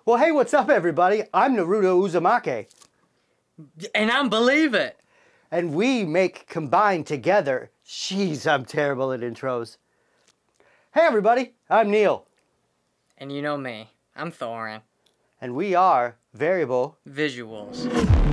Well, hey, what's up, everybody? I'm Naruto Uzumaki. And I'm Believe It. And we make Combined Together. Jeez, I'm terrible at intros. Hey, everybody. I'm Neil. And you know me. I'm Thorin. And we are Variable Visuals.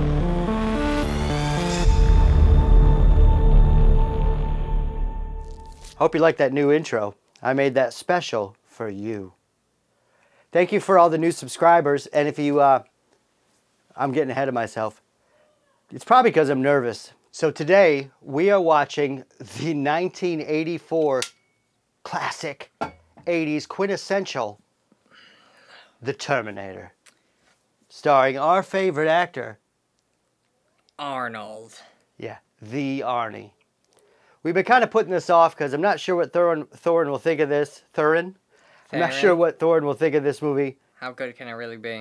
Hope you like that new intro. I made that special for you. Thank you for all the new subscribers. And if you, I'm getting ahead of myself. It's probably because I'm nervous. So today we are watching the 1984 classic 80s quintessential, The Terminator. Starring our favorite actor, Arnold. Yeah, the Arnie. We've been kind of putting this off because I'm not sure what Thorin will think of this. Thorin? I'm not sure what Thorin will think of this movie. How good can it really be?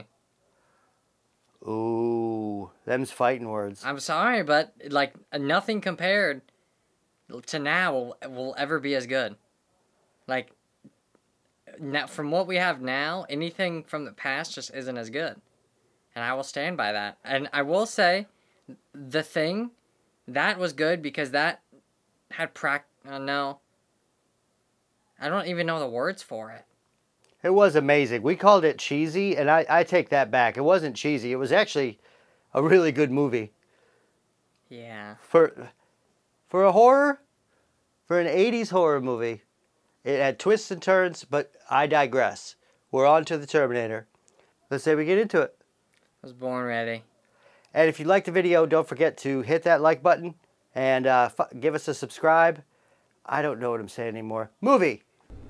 Ooh, them's fighting words. I'm sorry, but like nothing compared to now will ever be as good. Like now, from what we have now, anything from the past just isn't as good. And I will stand by that. And I will say, The Thing, that was good because that had no. I don't even know the words for it. It was amazing. We called it cheesy, and I take that back. It wasn't cheesy. It was actually a really good movie. Yeah. For a horror, for an 80s horror movie, it had twists and turns, but I digress. We're on to The Terminator. Let's say we get into it. I was born ready. And if you liked the video, don't forget to hit that like button and give us a subscribe. I don't know what I'm saying anymore. Movie!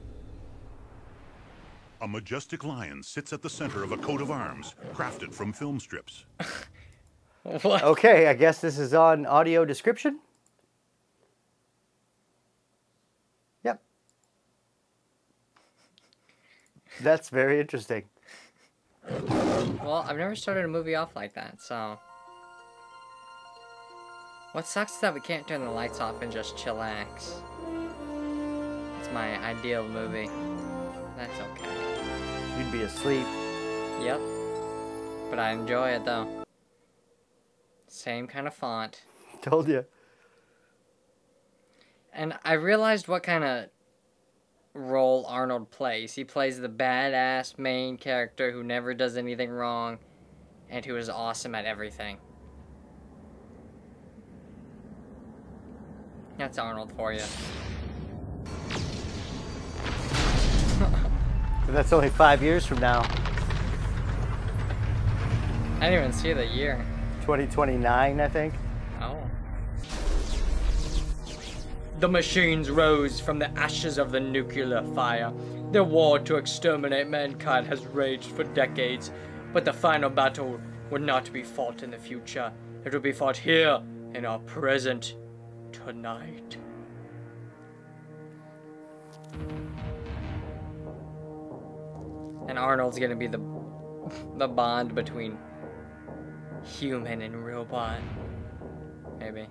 A majestic lion sits at the center of a coat of arms, crafted from film strips. What? Okay, I guess this is on audio description. Yep. That's very interesting. Well, I've never started a movie off like that, so... What sucks is that we can't turn the lights off and just chillax. It's my ideal movie. That's okay. You'd be asleep. Yep. But I enjoy it, though. Same kind of font. Told you. And I realized what kind of role Arnold plays. He plays the badass main character who never does anything wrong and who is awesome at everything. That's Arnold for you. That's only 5 years from now. I didn't even see the year. 2029, I think. Oh. The machines rose from the ashes of the nuclear fire. Their war to exterminate mankind has raged for decades, but the final battle will not be fought in the future. It will be fought here in our present tonight. And Arnold's gonna be the bond between human and robot. Maybe.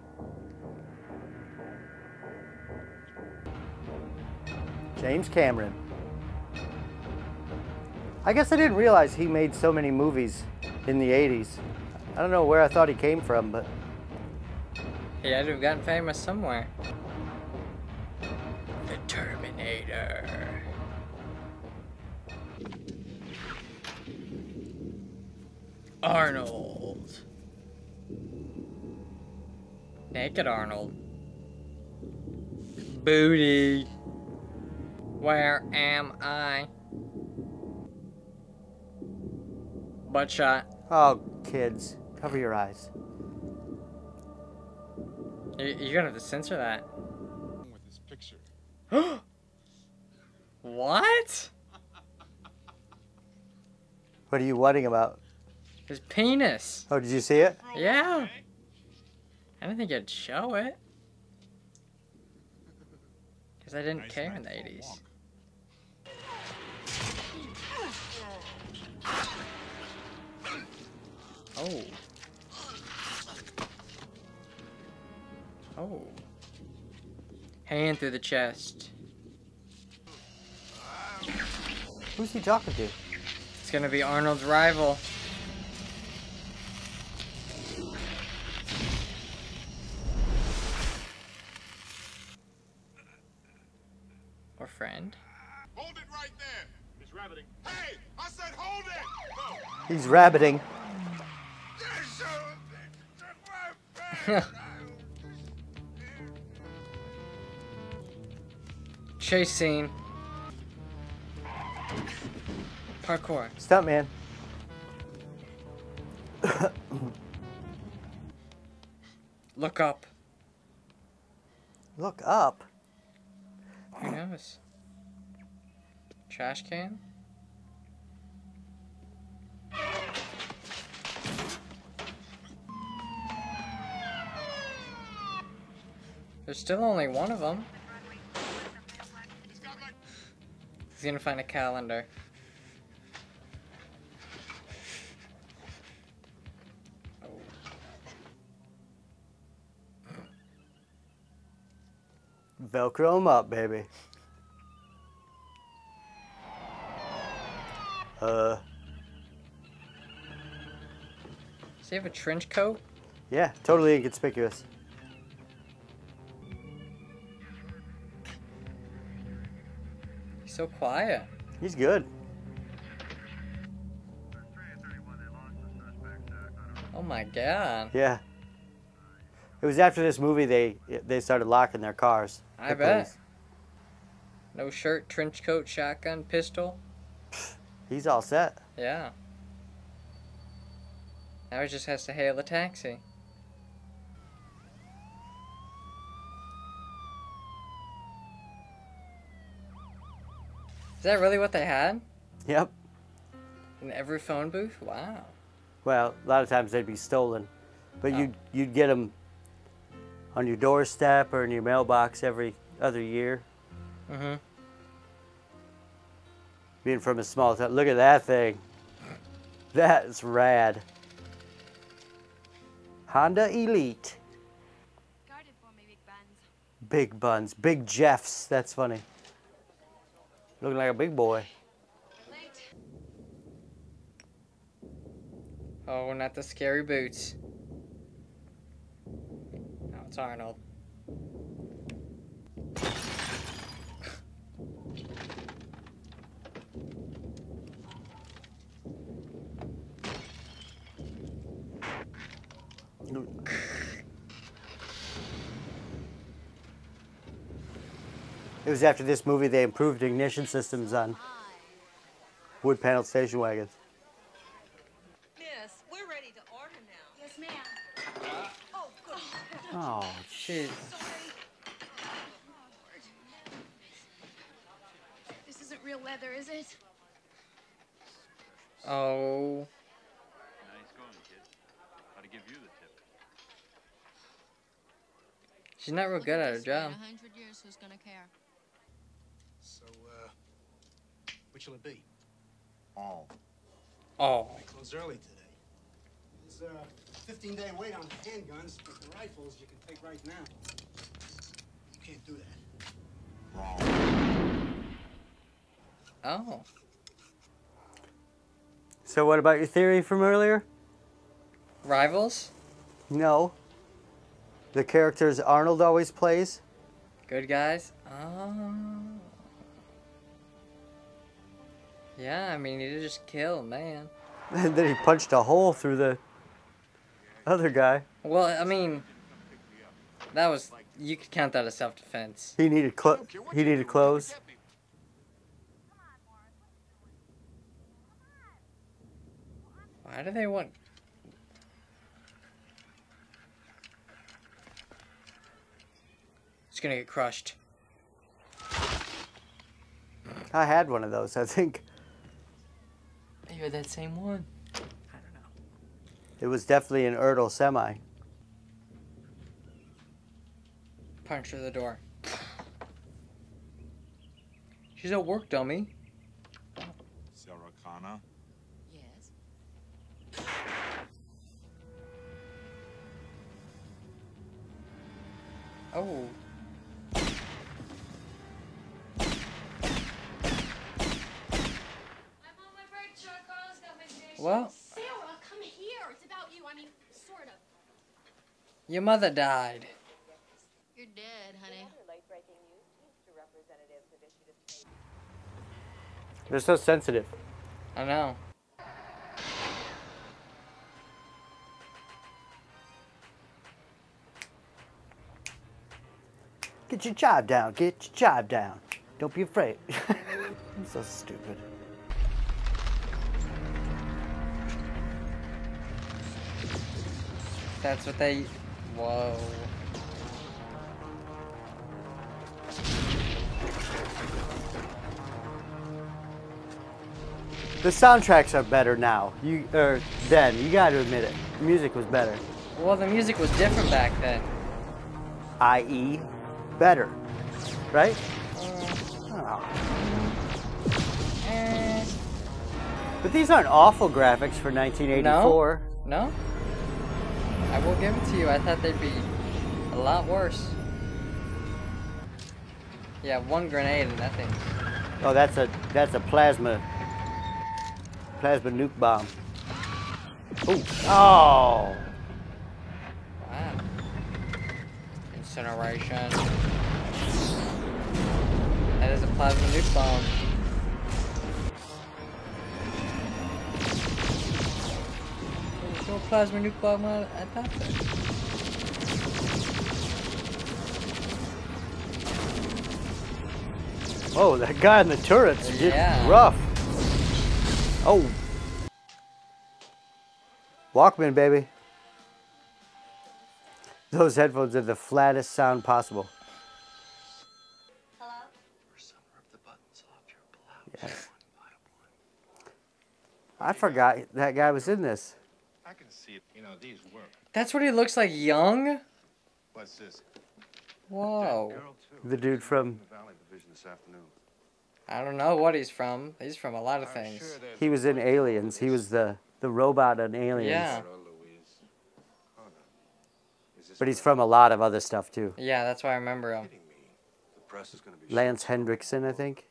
James Cameron. I guess I didn't realize he made so many movies in the 80s. I don't know where I thought he came from, but... He had to have gotten famous somewhere. The Terminator. Arnold. Naked Arnold. Booty. Where am I? Butt shot. Oh, kids, cover your eyes. You're gonna have to censor that. With this picture. What? What are you whatting about? His penis. Oh, did you see it? Yeah. I didn't think you'd show it. Because I didn't care in the 80s. Oh. Oh. Hand through the chest. Who's he talking to? It's gonna be Arnold's rival. Or friend. Hold it right there. He's rabbiting. Hey, I said hold it. No. He's rabbiting. Chase scene. Parkour. Stuntman. Look up. Look up. Who knows? Trash can? There's still only one of them. He's gonna find a calendar. Oh. Velcro him up, baby. Does he have a trench coat? Yeah, totally inconspicuous. He's so quiet. He's good. Oh my god. Yeah. It was after this movie they started locking their cars. I the bet. police. No shirt, trench coat, shotgun, pistol. He's all set. Yeah. Now he just has to hail a taxi. Is that really what they had? Yep. In every phone booth? Wow. Well, a lot of times they'd be stolen, but Oh. you'd get them on your doorstep or in your mailbox every other year. Mm-hmm. Being from a small town, look at that thing. That is rad. Honda Elite. Guarded for me, Big Buns. Big buns, big Jeffs. That's funny. Looking like a big boy. Late. Oh, not the scary boots. No, it's Arnold. It was after this movie they improved ignition systems on wood paneled station wagons. Miss, we're ready to order now. Yes, ma'am. Oh, good. Oh, Jeez. This isn't real leather, is it? Oh. Nice going, kid. How to give you the tip? She's not real good at her job. In 100 years, who's gonna care? So, which will it be? All. Oh. I close early today. There's a 15-day wait on handguns, but the rifles you can take right now. You can't do that. Wrong. Oh. So what about your theory from earlier? Rivals? No. The characters Arnold always plays? Good guys? Oh. Yeah, I mean, he just killed, man. And then he punched a hole through the other guy. Well, I mean, that was, you could count that as self-defense. He needed clothes. Why do they want... It's gonna get crushed. I had one of those, I think. Maybe you're that same one. I don't know. It was definitely an Ertl semi. Punch through the door. She's at work, dummy. Sarah Connor. Yes. Oh. I'm on my break, Choco. Well, Sarah, come here. It's about you. I mean, sort of. your mother died. You're dead, honey. They're so sensitive. I know. Get your job down. Get your job down. Don't be afraid. I'm so stupid. That's what they. Whoa. The soundtracks are better now. Then. You got to admit it. The music was better. Well, the music was different back then. I.e., better. Right? Oh. But these aren't awful graphics for 1984. No? I will give it to you. I thought they'd be a lot worse. Yeah, one grenade and that thing. Oh, that's a plasma nuke bomb. Ooh. Oh. Wow. Incineration. That is a plasma nuke bomb. There's no plasma nuke bomb at that thing. Oh, that guy in the turret's Yeah. rough. Oh. Walkman, baby. Those headphones are the flattest sound possible. Hello? Yes. I forgot that guy was in this. I can see it. You know, these work. That's what he looks like young? What's this? Whoa. The dude from... The Valley Division this afternoon. I don't know what he's from. He's from a lot of things. He was in Aliens. He was the robot on Aliens. Yeah. But he's from a lot of other stuff, too. Yeah, that's why I remember him. The press is going to be Lance Hendrickson, I think.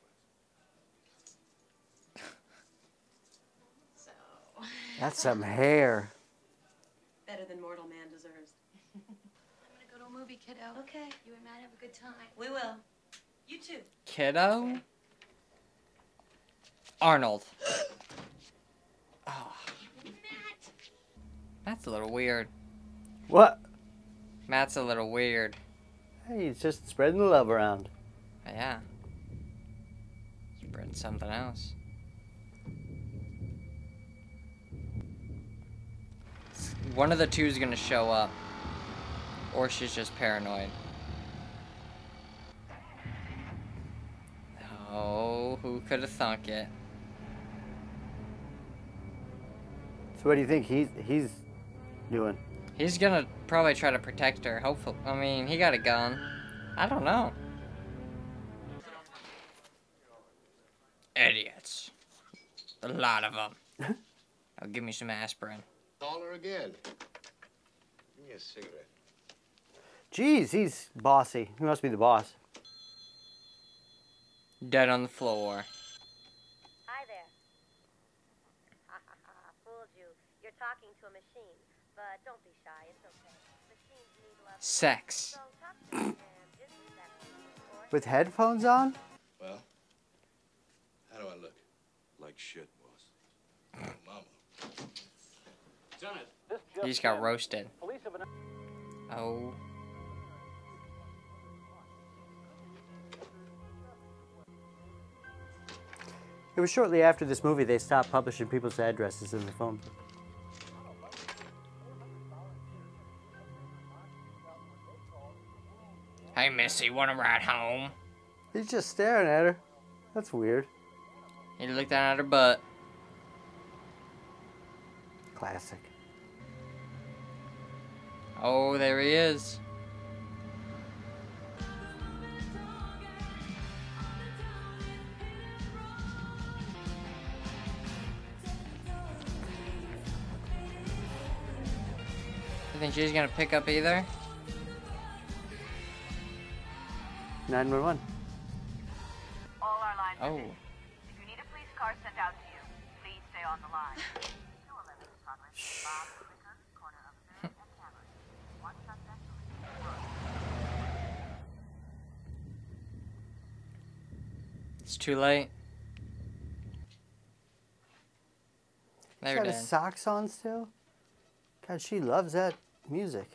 So. That's some hair. Better than mortal man deserves. I'm gonna go to a movie, kiddo. Okay. You and Matt have a good time. We will. You too. Kiddo? Arnold. Oh. Matt! That's a little weird. What? Matt's a little weird. Hey, he's just spreading the love around. Yeah. Spread something else. One of the two is gonna show up. Or she's just paranoid. Oh, who could have thunk it? So what do you think he's doing? He's gonna probably try to protect her, hopefully. I mean, he got a gun. I don't know. Idiots. A lot of them. Now give me some aspirin. Call her again. Give me a cigarette. Jeez, he's bossy. He must be the boss. Dead on the floor. Hi there. Ha ha ha, fooled you. You're talking to a machine. But don't be shy, it's okay. Machines need love. Sex. So talk to them and disrespect or With headphones on? Well, how do I look? Like shit, boss. Mama. Done it. He just got roasted. Oh. It was shortly after this movie they stopped publishing people's addresses in the phone book. Hey, Missy, wanna ride home? He's just staring at her. That's weird. He looked down at her butt. Classic. Oh, there he is. You think she's gonna pick up either? 911. all our lines are Oh. busy. If you need a police car sent out to you, please stay on the line. It's too late. She's They're got dead. his socks on still? God, she loves that music.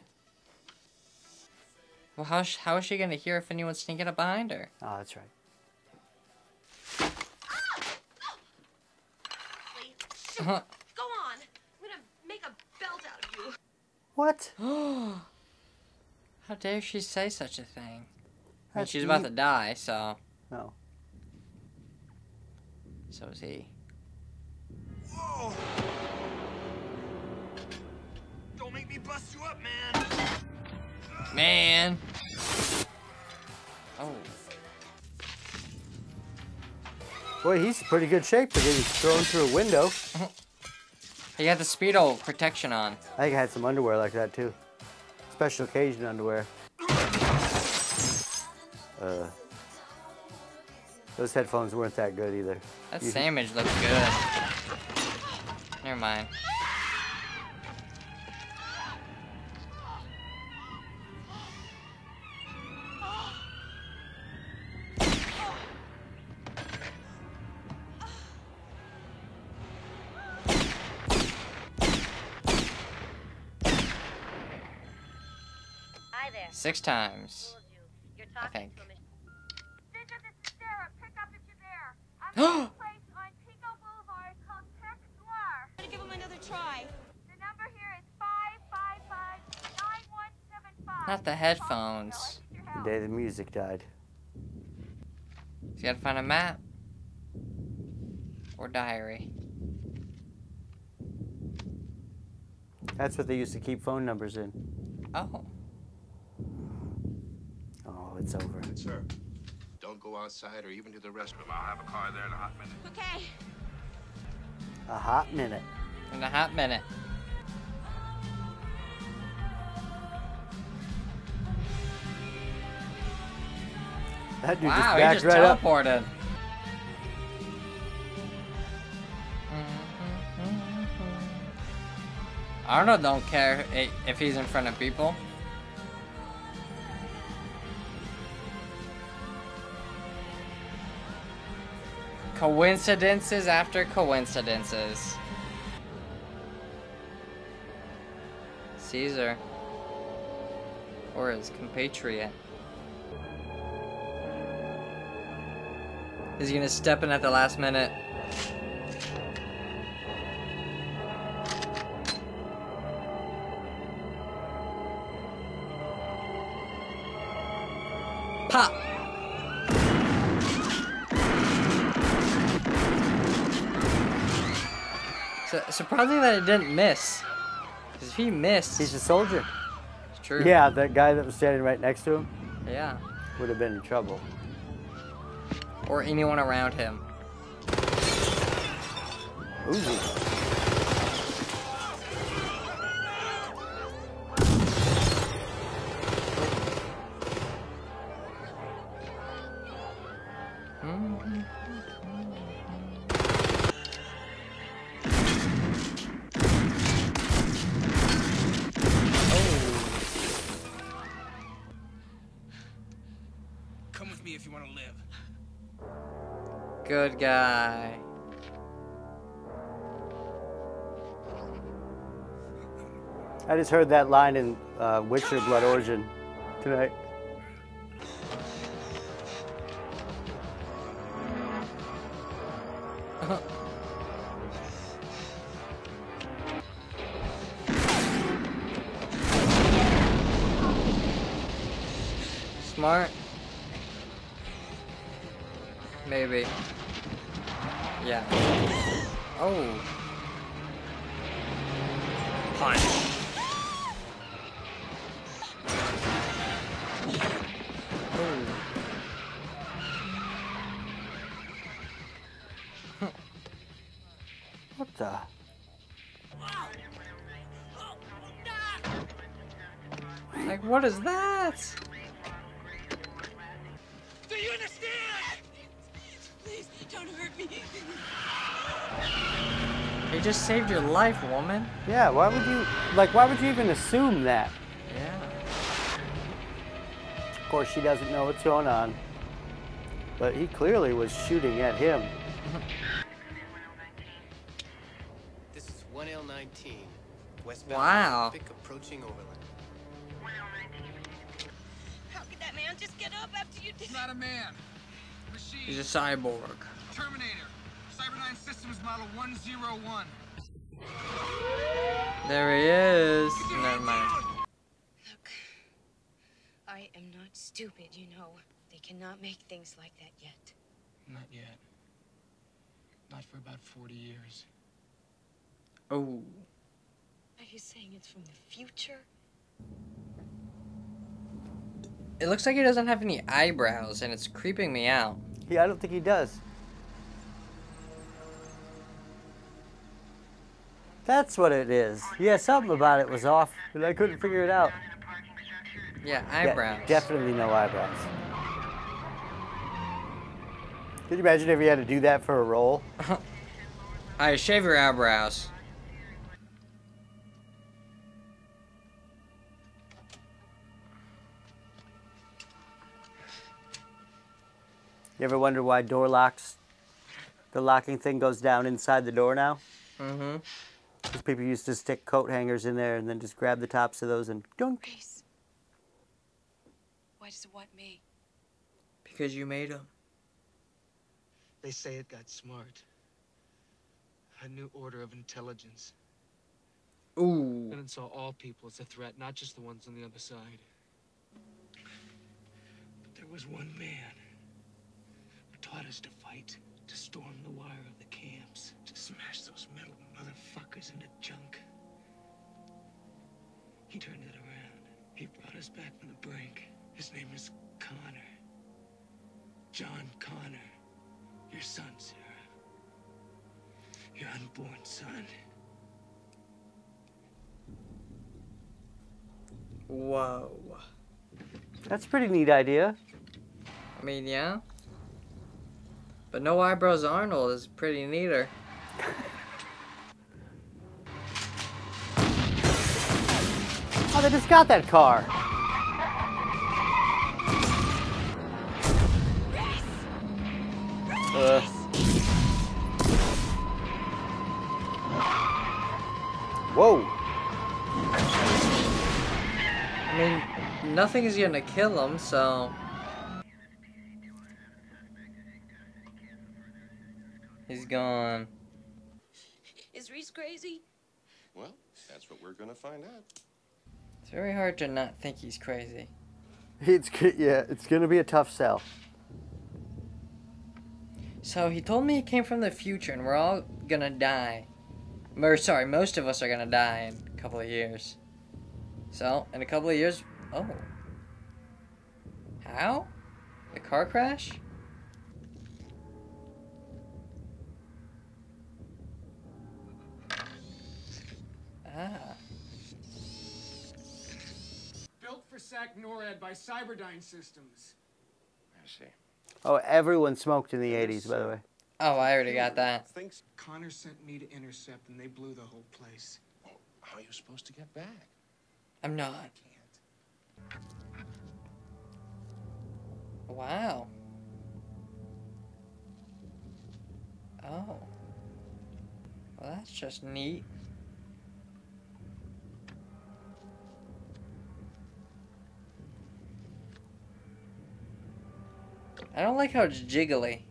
Well, how is she gonna hear if anyone's sneaking up behind her? Oh, that's right. Go on. I'm gonna make a belt out of you. What? How dare she say such a thing? I mean, That's she's about to die, so. No. So is he. Whoa! Don't make me bust you up, man. Man! Oh. Boy, he's in pretty good shape for getting thrown through a window. He had the Speedo protection on. I think I had some underwear like that too. Special occasion underwear. Those headphones weren't that good either. That sandwich looks good. Never mind. Hi there. 6 times. Told you. You're I talking think. to a machine. Ginger, this is Sarah. Pick up if you're there. I'm at a place on Pico Boulevard called Tex Noir. I'm gonna give him another try. The number here is 555-9175. Not the headphones. The day the music died. You gotta find a map. Or diary. That's what they used to keep phone numbers in. Oh. Oh, it's over. Sir, don't go outside or even to the restroom. I'll have a car there in a hot minute. Okay. A hot minute. In a hot minute. That dude Wow, just he backed just right up. teleported. Arnold don't care if he's in front of people. Coincidences after coincidences. Caesar. Or his compatriot. Is he gonna step in at the last minute? Pop! So, surprising that it didn't miss. Because if he missed... He's a soldier. It's true. Yeah, that guy that was standing right next to him Yeah. would have been in trouble. Or anyone around him. Uzi. Come with me if you want to live. Good guy. I just heard that line in Witcher Blood Origin tonight. Smart. Maybe. Yeah. Oh. Punch. Oh. What the? Like, what is that? Do you understand? Please, don't hurt me. He just saved your life, woman. Yeah, why would you even assume that? Yeah. Of course, she doesn't know what's going on. But he clearly was shooting at him. This is 1L19. Westbound Wow. Pacific approaching Overland. How could that man just get up after you did? He's not a man. Machine. He's a cyborg. Terminator. Cyberdyne Systems Model 101. There he is. Never mind. Look, I am not stupid, you know. They cannot make things like that yet. Not yet. Not for about 40 years. Oh. Are you saying it's from the future? It looks like he doesn't have any eyebrows, and it's creeping me out. Yeah, I don't think he does. That's what it is. Yeah, something about it was off, but I couldn't figure it out. Yeah, eyebrows. Yeah, definitely no eyebrows. Could you imagine if he had to do that for a role? Alright, shave your eyebrows. You ever wonder why door locks, the locking thing goes down inside the door now? Mm-hmm. Because people used to stick coat hangers in there and then just grab the tops of those and dunk. Grace. Why does it want me? Because you made him. They say it got smart. A new order of intelligence. Ooh. And it saw all people as a threat, not just the ones on the other side. But there was one man who taught us to fight, to storm the wire of the camps, to smash those metal motherfuckers into junk. He turned it around. He brought us back from the brink. His name is Connor. John Connor. Your son, Sarah. Your unborn son. Whoa. That's a pretty neat idea. I mean, yeah. But no eyebrows Arnold is pretty neater. Oh, they just got that car. Whoa. I mean, nothing is gonna kill him, so... He's gone. Is Reese crazy? Well, that's what we're gonna find out. It's very hard to not think he's crazy. Yeah, it's gonna be a tough sell. So he told me he came from the future and we're all gonna die. Or sorry, most of us are gonna die in a couple of years. So, in a couple of years... Oh. How? The car crash? Ah. Built for SAC NORAD by Cyberdyne Systems. I see. Oh, everyone smoked in the 80s, by the way. Oh, I already got that. Connor sent me to intercept, and they blew the whole place. Oh, how are you supposed to get back? I'm not. Wow. Oh. Well, that's just neat. I don't like how it's jiggly.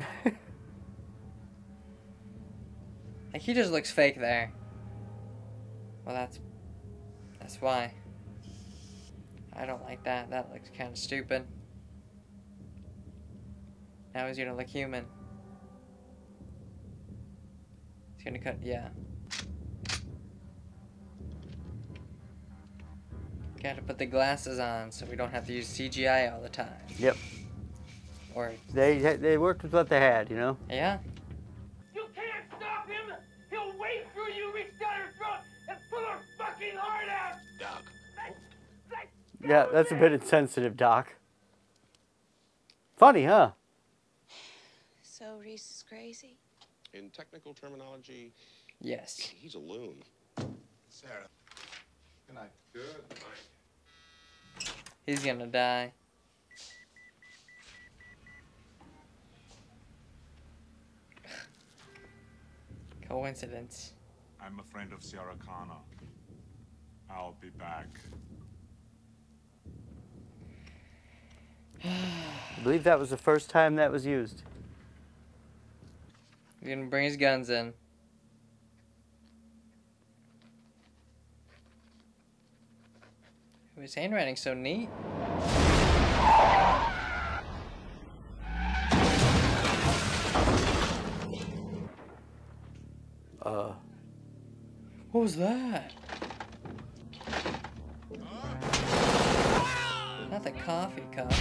Like, he just looks fake there. Well, that's why. I don't like that. That looks kind of stupid. Now he's gonna look human. He's gonna cut, yeah. Gotta put the glasses on so we don't have to use CGI all the time. Yep. Or... They worked with what they had, you know? Yeah. You can't stop him! He'll wait for you, reach down her throat, and pull her fucking heart out! Doc. Yeah, that's a bit insensitive, Doc. Funny, huh? So Reese is crazy? In technical terminology, Yes. He's a loon. Sarah. Good night. Good night. He's gonna die. Coincidence. I'm a friend of Sarah Connor. I'll be back. I believe that was the first time that was used. He's gonna bring his guns in. His handwriting's so neat. What was that? Not the coffee cup.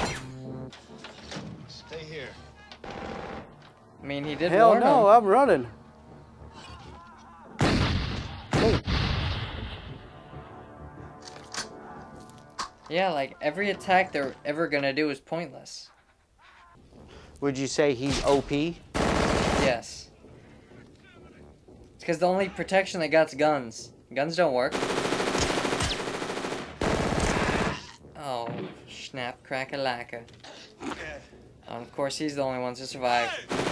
Stay here. I mean, he did Hell warn no, him. I'm running. Oh. Yeah, like every attack they're ever gonna do is pointless. Would you say he's OP? Yes. It's because the only protection they got's guns. Guns don't work. Oh, snap, crack a lacquer. Of course, he's the only one to survive.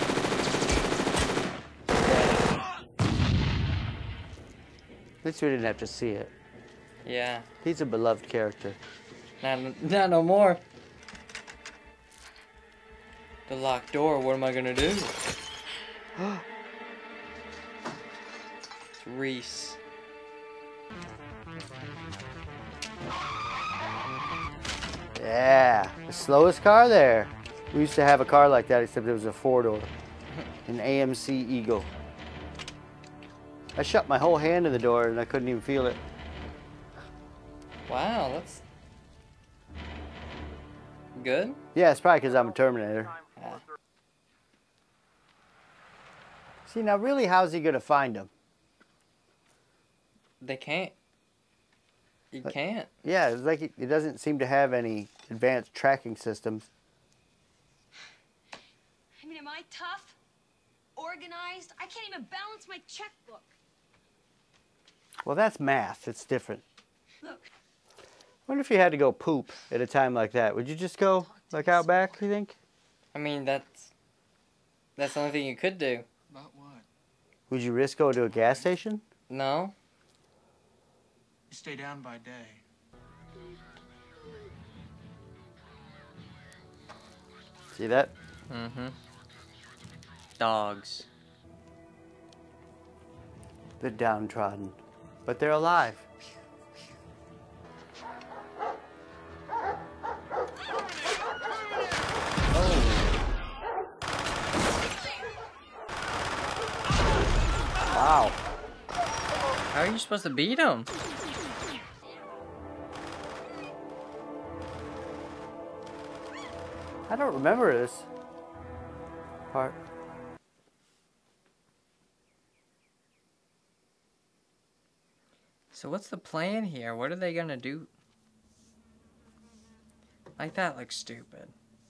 At least we didn't have to see it. Yeah. He's a beloved character. Not no more. The locked door, what am I gonna do? It's Reese. Yeah, the slowest car there. We used to have a car like that, except it was a 4-door. An AMC Eagle. I shut my whole hand in the door and I couldn't even feel it. Wow, that's good. Yeah, it's probably because I'm a Terminator. Yeah. See, now really, how's he gonna find him? They can't. You can't. Yeah, it's like it doesn't seem to have any advanced tracking systems. I mean, am I tough? Organized? I can't even balance my checkbook. Well, that's math. It's different. Look. I wonder if you had to go poop at a time like that. Would you just go like out back, you think? I mean, that's the only thing you could do. About what? Would you risk going to a gas station? No. You stay down by day. See that? Mm-hmm. Dogs. They're downtrodden, but they're alive. Wow. How are you supposed to beat him? I don't remember this part. So what's the plan here? What are they gonna do? Like, that looks stupid.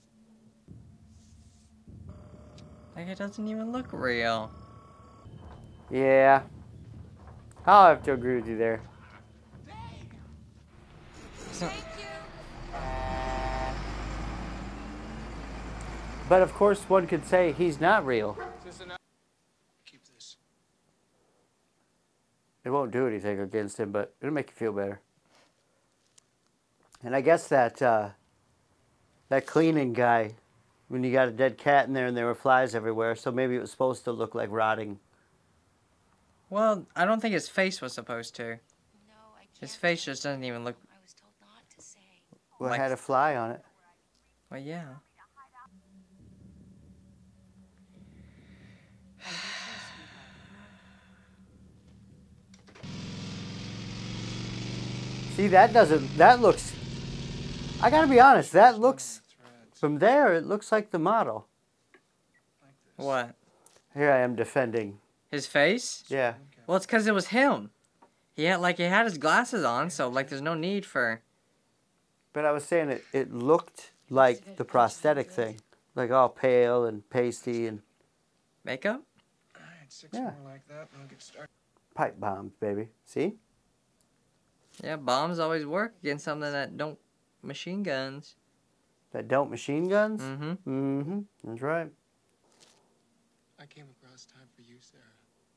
Like, it doesn't even look real. Yeah. I'll have to agree with you there. So, But of course, one could say he's not real. Keep this. It won't do anything against him, but it'll make you feel better. And I guess that that cleaning guy, when you got a dead cat in there and there were flies everywhere, so maybe it was supposed to look like rotting. well, I don't think his face was supposed to. No, I can't. His face just doesn't even look. I was told not to say. Well, Like- it had a fly on it. Well, yeah. See, that looks, I gotta be honest, that looks, from there, it looks like the model. What? Here I am defending. His face? Yeah. Well, it's because it was him. He had his glasses on, so like there's no need for. But I was saying it looked like the prosthetic thing. Like all pale and pasty and... Makeup? right, 6 Yeah. more like that, and I'll get started. Pipe bombs, baby. See? Yeah, bombs always work against something that don't machine guns. That don't machine guns? Mm-hmm. Mm-hmm. That's right. I came across time for you, Sarah.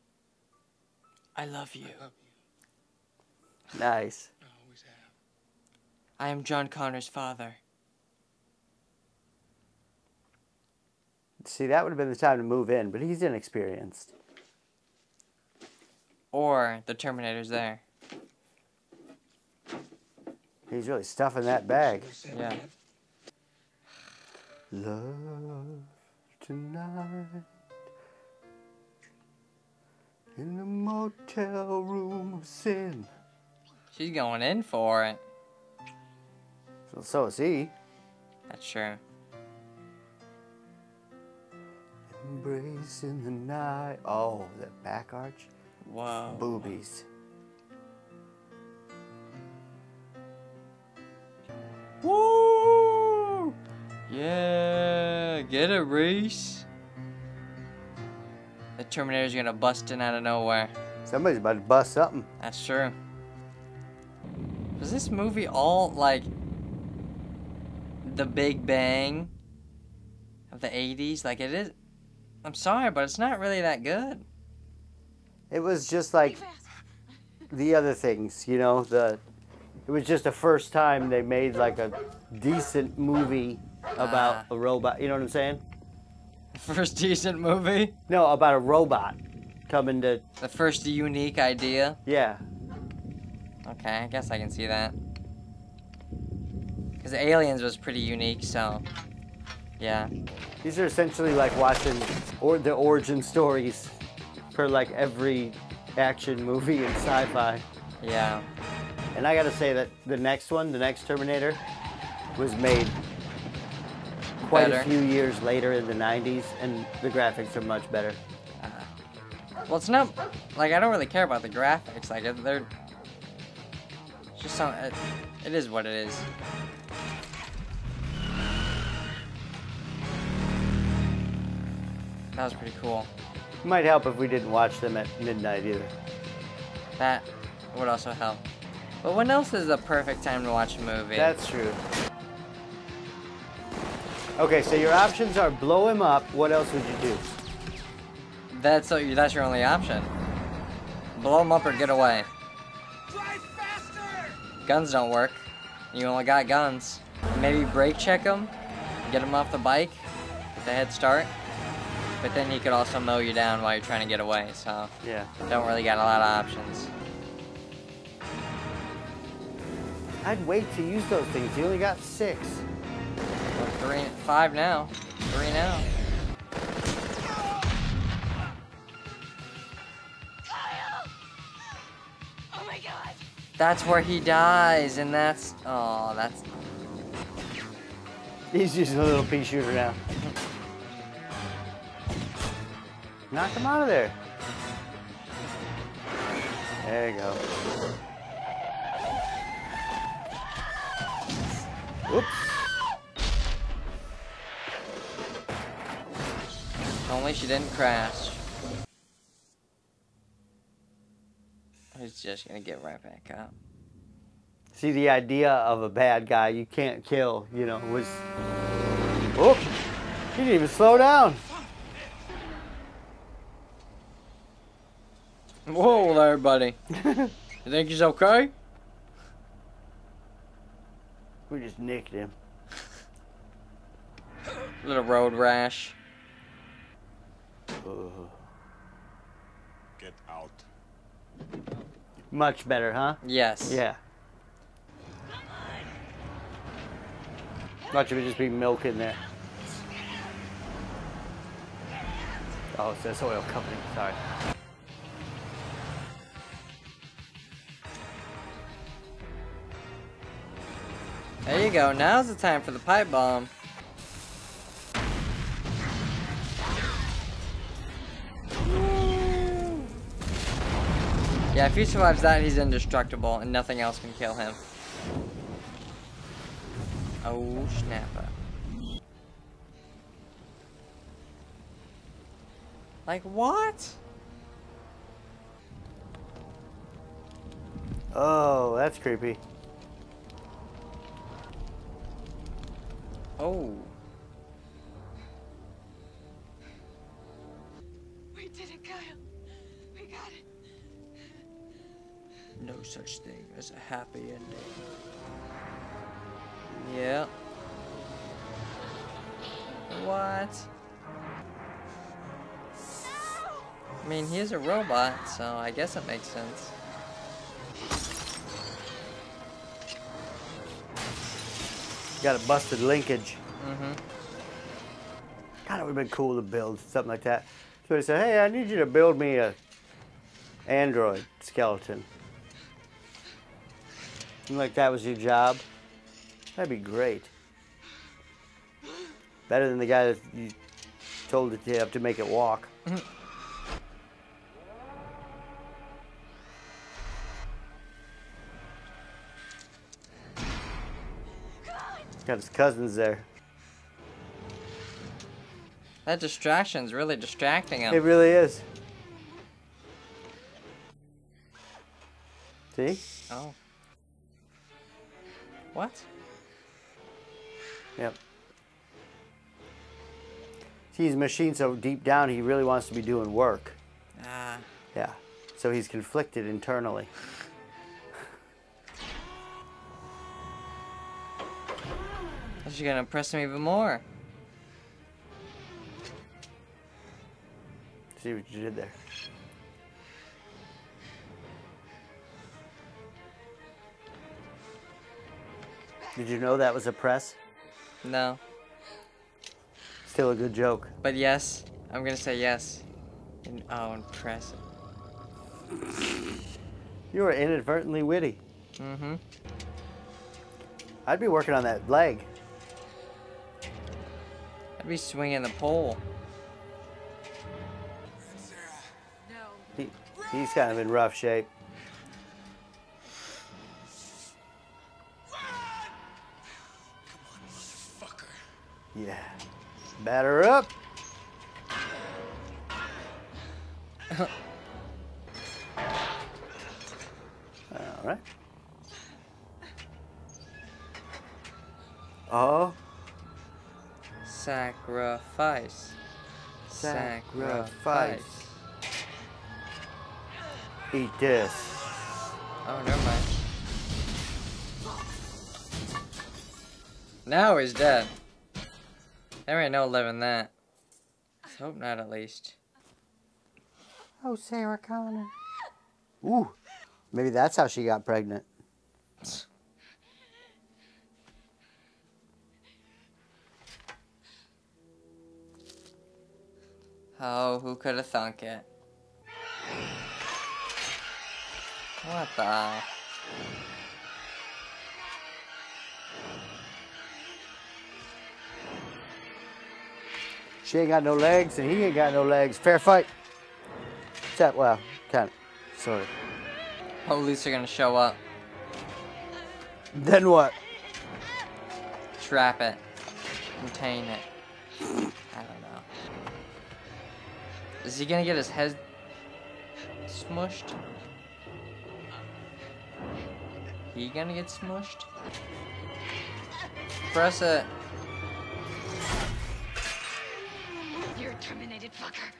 I love you. I love you. Nice. I always have. I am John Connor's father. See, that would have been the time to move in, but he's inexperienced. Or the Terminator's there. He's really stuffing that bag. Yeah. Love tonight in the motel room of sin. She's going in for it. So is he. That's true. Embrace in the night. Oh, that back arch. Whoa. Boobies. Woo! Yeah, get it, Reese. The Terminator's gonna bust in out of nowhere. Somebody's about to bust something. That's true. Was this movie all like the Big Bang of the 80s? Like it is. I'm sorry, but it's not really that good. It was just like the other things, you know. It was just the first time they made like a decent movie about a robot. You know what I'm saying? First decent movie? No, about a robot coming to. The first unique idea? Yeah. Okay, I guess I can see that. Because Aliens was pretty unique, so. Yeah. These are essentially like watching the origin stories for like every action movie and sci-fi. Yeah. And I gotta say that the next one, the next Terminator, was made quite a few years later in the 90s, and the graphics are much better. Well, it's not, like, I don't really care about the graphics, like, they're just some, it is what it is. That was pretty cool. It might help if we didn't watch them at midnight either. That would also help. But when else is the perfect time to watch a movie? That's true. Okay, so your options are blow him up. What else would you do? That's your only option. Blow him up or get away. Drive faster! Guns don't work. You only got guns. Maybe brake check him, get him off the bike, get the head start. But then he could also mow you down while you're trying to get away, so yeah, don't really got a lot of options. I'd wait to use those things. You only got 6. Well, 5 now. 3 now. Oh my god! That's where he dies, and that's... Oh, that's... He's just a little pea shooter now. Knock him out of there. There you go. Whoops. Only she didn't crash. He's just gonna get right back up. See, the idea of a bad guy you can't kill, you know, was... Oh, he didn't even slow down. Whoa there, buddy. You think he's okay? We just nicked him. Little road rash. Get out. Much better, huh? Yes. Yeah. Watch him just be milking there. Oh, it says oil company. Sorry. There you go. Now's the time for the pipe bomb. Yeah, if he survives that, he's indestructible and nothing else can kill him. Oh, snapper. Like, what? Oh, that's creepy. Oh. We did it, Kyle. We got it. No such thing as a happy ending. Yeah. What? I mean, he's a robot, so I guess it makes sense. Got a busted linkage. Mm-hmm. God, it would have been cool to build something like that. So he said, hey, I need you to build me a android skeleton. And like that was your job. That'd be great. Better than the guy that you told that you have to make it walk. Got his cousins there. That distraction's really distracting him. It really is. See? Oh. What? Yep. See, he's a machine, so deep down he really wants to be doing work. Ah. Yeah. So he's conflicted internally. That's gonna impress him even more. See what you did there. Did you know that was a press? No. Still a good joke. But yes, I'm gonna say yes. Oh, impressive. You were inadvertently witty. Mm-hmm. I'd be working on that leg. I'd be swinging the pole. He's kind of in rough shape. Yeah. Batter up. All right. Oh. Sacrifice. Sacrifice. Eat this. Oh, never mind. Now he's dead. There ain't no living that. Let's hope not, at least. Oh, Sarah Connor. Ooh. Maybe that's how she got pregnant. Oh, who could have thunk it? What the? She ain't got no legs, and he ain't got no legs. Fair fight. Except, well, kind of, sort of. Police are gonna show up. Then what? Trap it. Contain it. I don't know. Is he gonna get his head smushed? He gonna get smushed? Press it. You're a terminated fucker.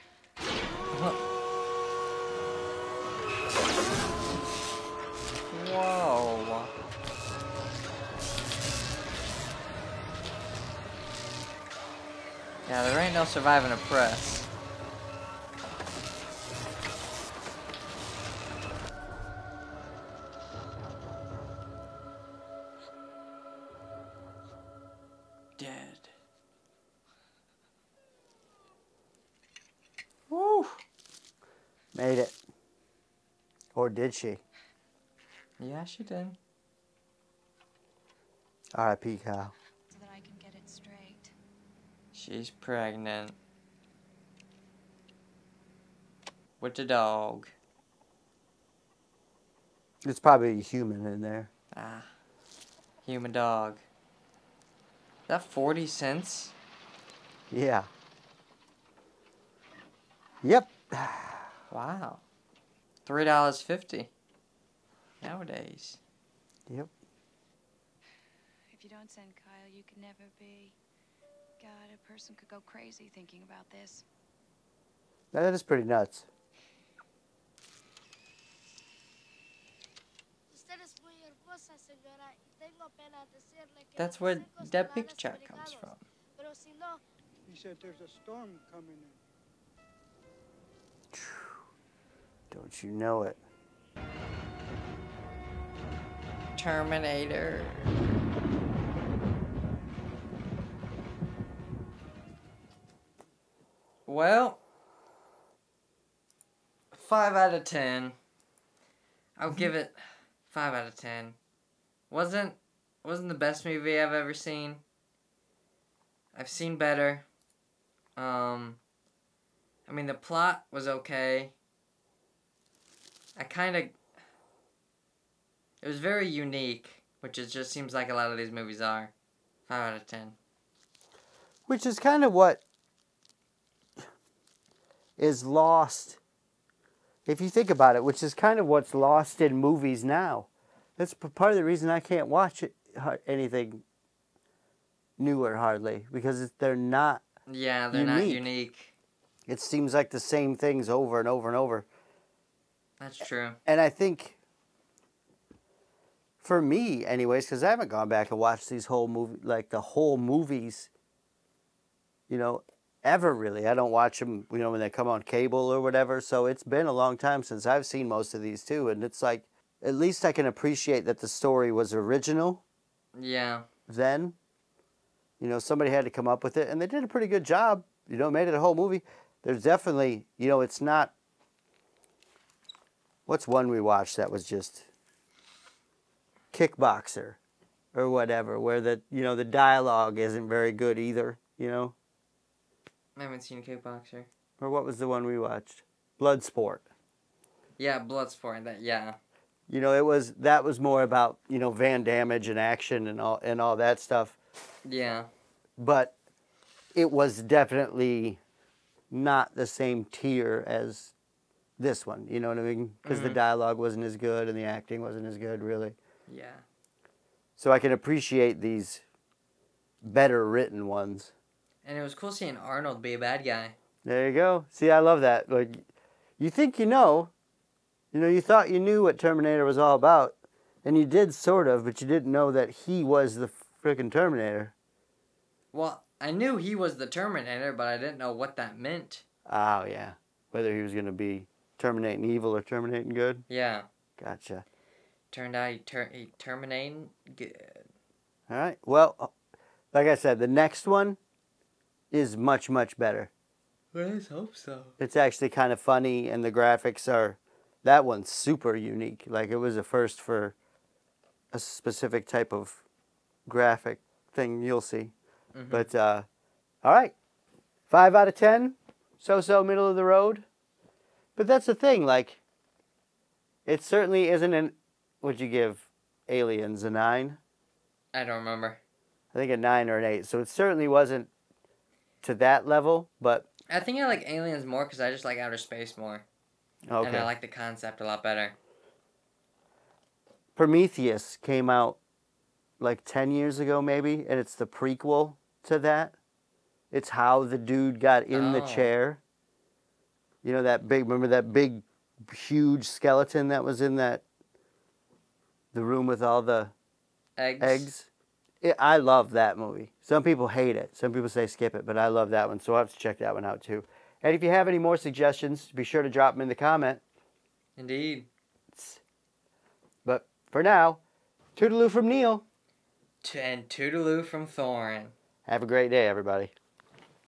Whoa. Yeah, there ain't no surviving a press. Dead. Woo! Made it. Or did she? Yeah, she did. R.I.P. Kyle. So that I can get it straight. She's pregnant. With the dog. It's probably a human in there. Ah. Human dog. Is that 40 cents? Yeah. Yep. Wow. $3.50. nowadays. Yep. If you don't send Kyle, you could never be. God, a person could go crazy thinking about this. That is pretty nuts. That's where that picture comes from. He said there's a storm coming in. Don't you know it? Terminator. Well, 5 out of 10. I'll give it 5 out of 10. Wasn't the best movie I've ever seen. I've seen better. I mean, the plot was okay. It was very unique, which it just seems like a lot of these movies are. 5 out of 10. Which is kind of what is lost, if you think about it, which is kind of what's lost in movies now. That's part of the reason I can't watch anything newer hardly, because they're not not unique. It seems like the same things over and over and over. That's true. And I think, for me anyways, because I haven't gone back and watched these whole movie, like the whole movies, ever really. I don't watch them, when they come on cable or whatever. So it's been a long time since I've seen most of these too. And it's like, at least I can appreciate that the story was original. Yeah. Then, somebody had to come up with it, and they did a pretty good job. Made it a whole movie. There's definitely, it's not. What's one we watched that was just Kickboxer or whatever, where the dialogue isn't very good either, I haven't seen Kickboxer. Or what was the one we watched? Bloodsport. Yeah, Bloodsport. Yeah. That was more about, Van Damme and action and all that stuff. Yeah. But it was definitely not the same tier as this one, you know what I mean? Because the dialogue wasn't as good and the acting wasn't as good, really. Yeah. So I can appreciate these better written ones. And it was cool seeing Arnold be a bad guy. There you go. See, I love that. Like, you think you thought you knew what Terminator was all about, and you did sort of, but you didn't know that he was the frickin' Terminator. Well, I knew he was the Terminator, but I didn't know what that meant. Oh, yeah. Whether he was going to be terminating evil or terminating good? Yeah. Gotcha. Turned out he terminating good. All right. Well, like I said, the next one is much, much better. Let's hope so. It's actually kind of funny, and the graphics are... That one's super unique. Like, it was a first for a specific type of graphic thing you'll see. Mm-hmm. But, all right. 5 out of 10. So-so, middle of the road. But that's the thing, like, it certainly isn't an... What'd you give Aliens, a 9? I don't remember. I think a 9 or an 8. So it certainly wasn't to that level, but... I think I like Aliens more because I just like outer space more. Okay. And I like the concept a lot better. Prometheus came out like 10 years ago maybe, and it's the prequel to that. It's how the dude got in the chair. Remember that big, huge skeleton that was in the room with all the eggs? I love that movie. Some people hate it. Some people say skip it, but I love that one, so I'll have to check that one out too. And if you have any more suggestions, be sure to drop them in the comment. Indeed. But for now, toodaloo from Neil. And toodaloo from Thorin. Have a great day, everybody.